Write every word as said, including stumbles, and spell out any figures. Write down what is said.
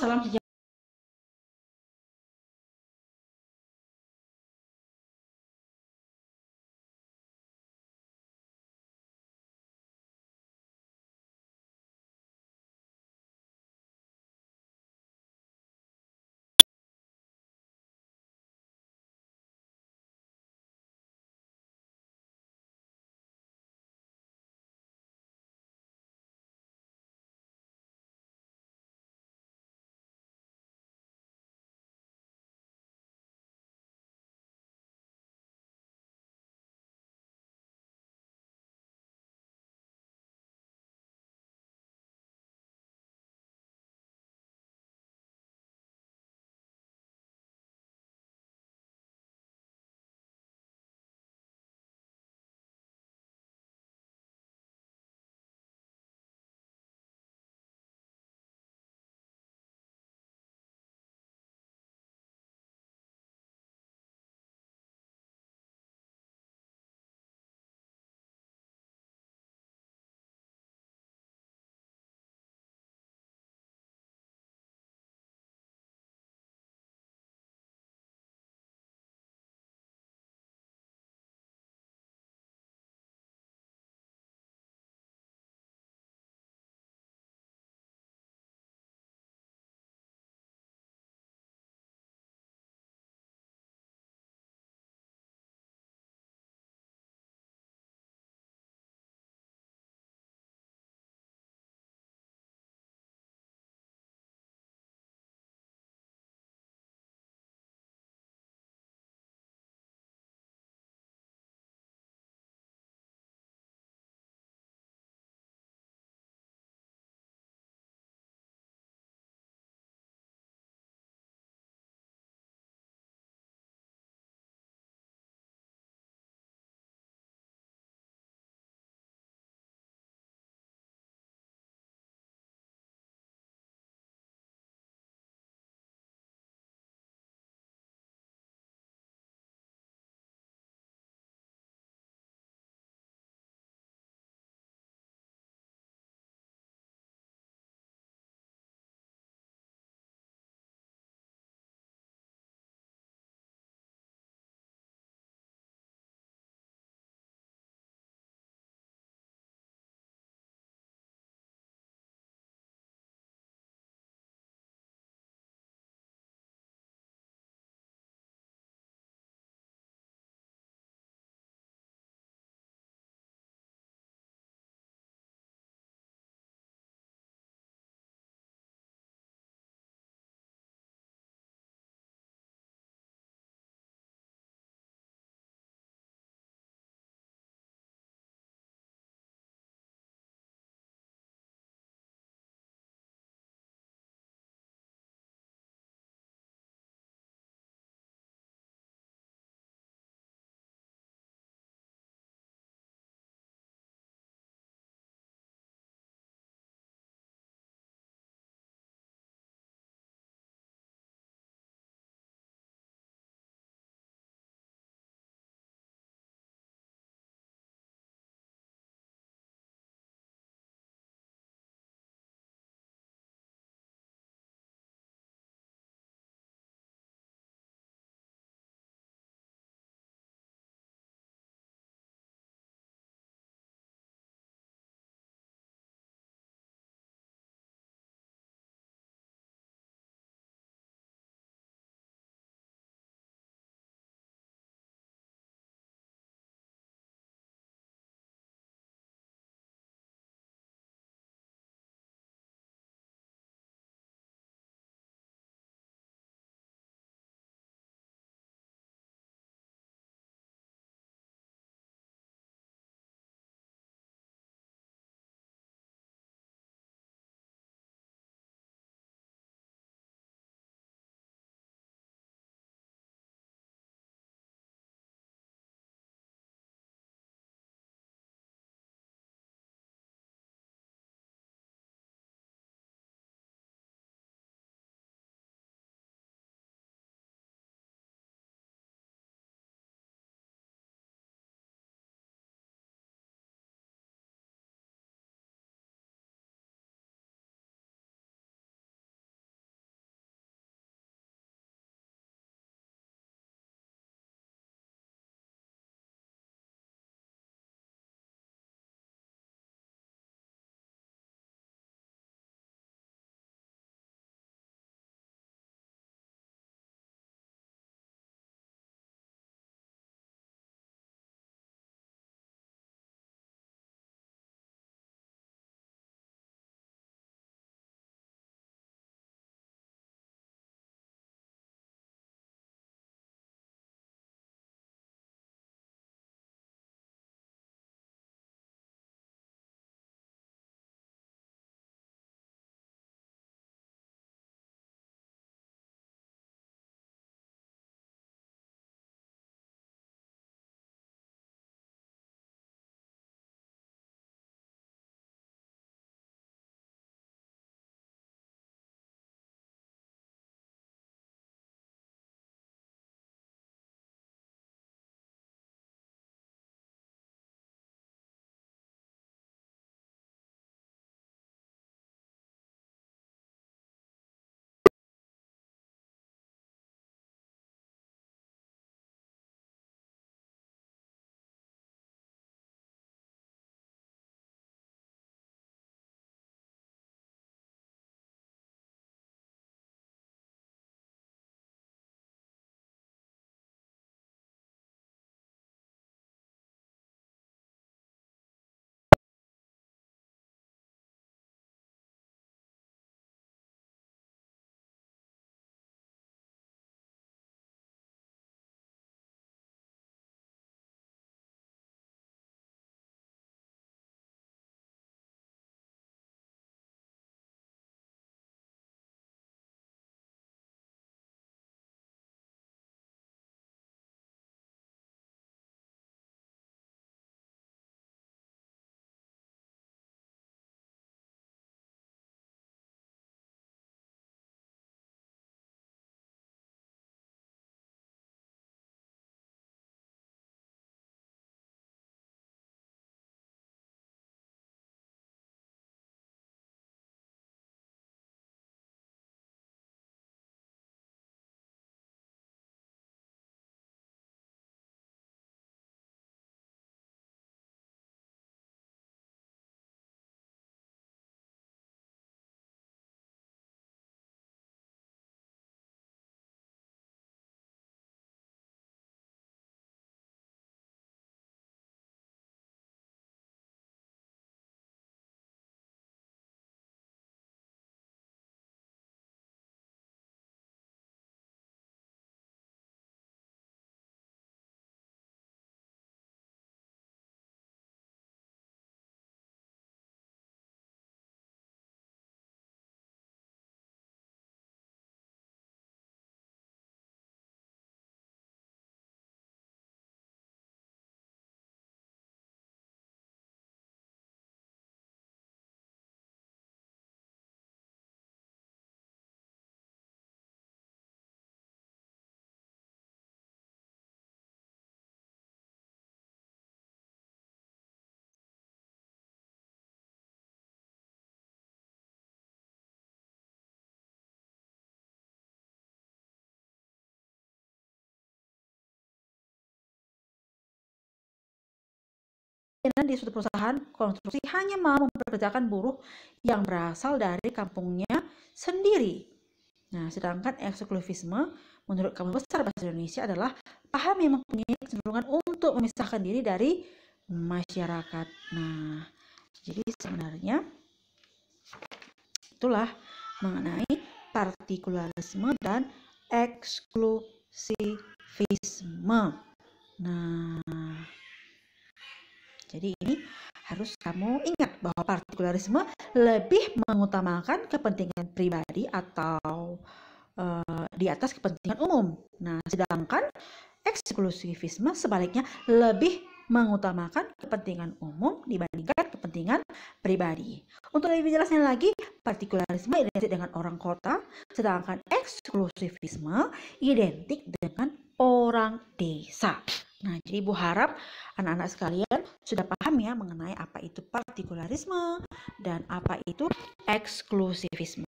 salam sejahtera. pimpinan di suatu perusahaan konstruksi hanya mau mempekerjakan buruh yang berasal dari kampungnya sendiri. Nah, sedangkan eksklusivisme menurut Kamus Besar Bahasa Indonesia adalah paham yang mempunyai kecenderungan untuk memisahkan diri dari masyarakat. Nah, jadi sebenarnya itulah mengenai partikularisme dan eksklusivisme. Nah, jadi ini harus kamu ingat bahwa partikularisme lebih mengutamakan kepentingan pribadi atau uh, di atas kepentingan umum. Nah, sedangkan eksklusivisme sebaliknya lebih mengutamakan kepentingan umum dibandingkan kepentingan pribadi. Untuk lebih jelasnya lagi, partikularisme identik dengan orang kota, sedangkan eksklusivisme identik dengan orang desa. Nah, jadi Ibu harap anak-anak sekalian sudah paham ya mengenai apa itu partikularisme dan apa itu eksklusivisme.